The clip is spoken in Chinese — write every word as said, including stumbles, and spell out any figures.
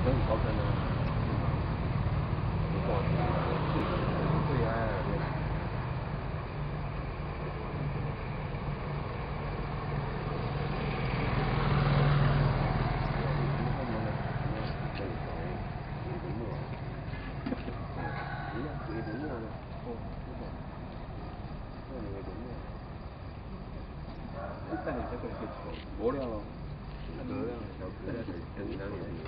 跟很高深的地方，对呀。但你这个可以求，无聊咯，那个小哥在跟哪里？